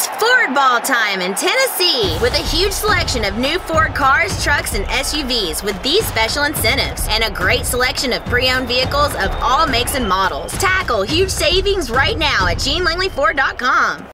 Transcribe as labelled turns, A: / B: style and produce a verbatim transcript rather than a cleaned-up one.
A: Ford Ball time in Tennessee with a huge selection of new Ford cars, trucks, and S U Vs with these special incentives and a great selection of pre-owned vehicles of all makes and models. Tackle huge savings right now at Gene Langley Ford dot com.